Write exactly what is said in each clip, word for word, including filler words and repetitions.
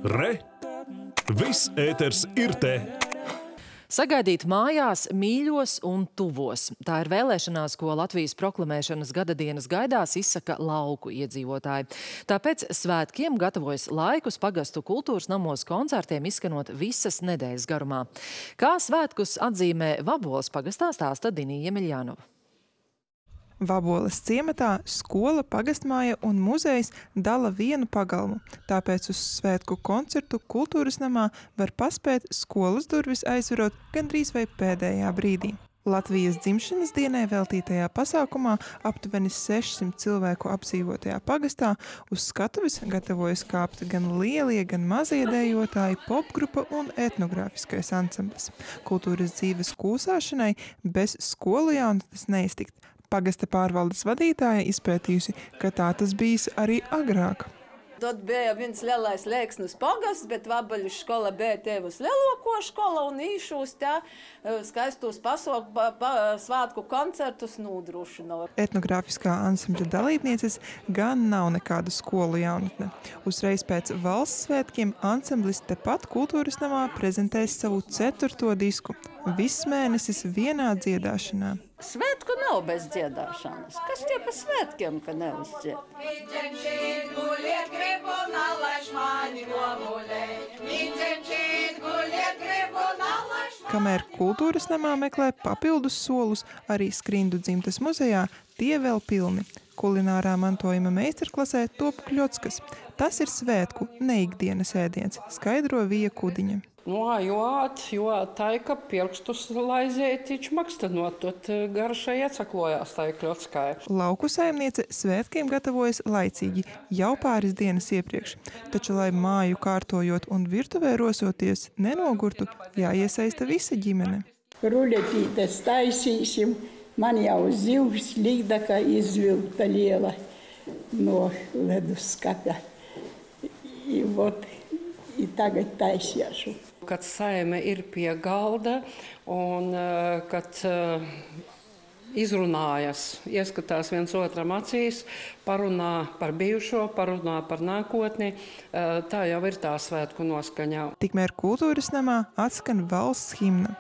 Re! Viss ēters ir te! Sagaidīt mājās, mīļos un tuvos. Tā ir vēlēšanās, ko Latvijas proklamēšanas gada dienas gaidās izsaka lauku iedzīvotāji. Tāpēc svētkiem gatavojas laikus pagastu kultūras namos koncertiem izskanot visas nedēļas garumā. Kā svētkus atzīmē Vaboles pagastā, stāsta Dinija Jemeļjanova. Vaboles ciematā skola, pagastmāja un muzejs dala vienu pagalmu, tāpēc uz svētku koncertu kultūras namā var paspēt skolas durvis aizverot gandrīz vai pēdējā brīdī. Latvijas dzimšanas dienai veltītajā pasākumā aptuveni sešsimt cilvēku apdzīvotajā pagastā uz skatuves gatavojas kāpt gan lielie, gan mazie dejotāji, popgrupa un etnogrāfiskais ansamblis. Kultūras dzīves kūsāšanai bez skolu jaunatnes neiztikt. Pagasta pārvaldes vadītāja izpētījusi, ka tā tas bijis arī agrāk. Tad bija viens lielais Lēksnes pagasts, bet Vaboļu škola bija tevis lieloko škola un īšūs tā skaistos pasauku pa, pa, svātku koncertus nodrošina. Etnogrāfiskā ansambļa dalībnieces gan nav nekāda skolu jaunatne. Uzreiz pēc valsts svētkiem ansamblis tepat kultūras namā prezentēs savu ceturto disku. Viss mēnesis vienā dziedāšanā. Svētku nav bez dziedāšanas. Kas tie pa svētkiem, ka neuzdzied? Kamēr kultūras namā meklē papildus solus, arī Skrindu dzimtes muzejā tie vēl pilni. Kulinārā mantojuma meistarklasē top kļockas. Tas ir svētku, ne ikdienas ēdiens, skaidro Vija Kudiņa. Nu, joāt, joāt tai, ka pirkstus laizēt ič makstanot, tot garšai iecaklojās tai kļockai. Lauku saimniece svētkiem gatavojas laicīgi, jau pāris dienas iepriekš. Taču, lai māju kārtojot un virtuvē rosoties nenogurtu, jāiesaista visa ģimene. Ruļetītes taisīsim, man jau zivs līdaka izvilkta liela no leduskapja. I, vot, i tagad taisīšu. Kad saime ir pie galda un kad uh, izrunājas, ieskatās viens otram acīs, parunā par bijušo, parunā par nākotni, uh, tā jau ir tā svētku noskaņā. Tikmēr kultūras namā atskan valsts himna.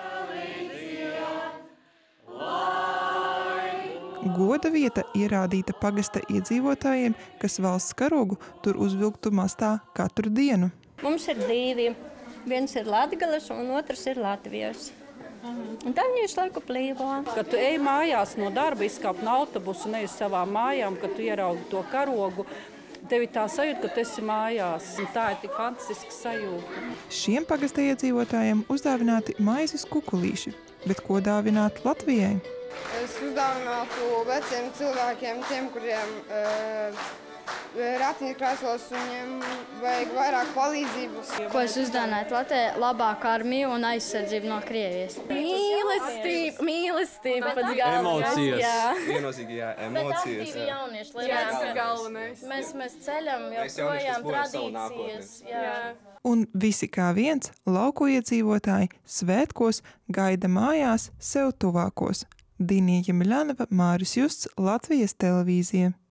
Goda vieta ierādīta pagasta iedzīvotājiem, kas valsts karogu tur uzvilktu mastā katru dienu. Mums ir divi. Viens ir Latgales un otrs ir Latvijas. Un tā viņi visu laiku plīvo. Kad tu ej mājās no darba, izkāp no autobusu, ne uz savām mājām, kad tu ieraugi to karogu, tev ir tā sajūta, ka tu esi mājās. Un tā ir tik fantastiska sajūta. Šiem pagasta iedzīvotājiem uzdāvināti maizes kukulīši, bet ko dāvināt Latvijai? Es uzdāvinātu veciem cilvēkiem, tiem, kuriem uh, ratiņkrēslos, viņiem vajag vairāk palīdzības. Ko es uzdāvinātu Latvijai? Labāku armiju un aizsardzību no Krievijas. Mīlestība, mīlestība pats galvenais. Emocijas. Jā. Viennozīgīgi, jā, emocijas. Bet aktīvi jaunieši, lai Jā, tas ir galvenais. Mēs, mēs ceļam joprojām tradīcijas. Jā. Un visi kā viens lauku iedzīvotāji svētkos gaida mājās sev tuvākos. Dinija Jemeļjanova, Māris Justs, Latvijas televīzija.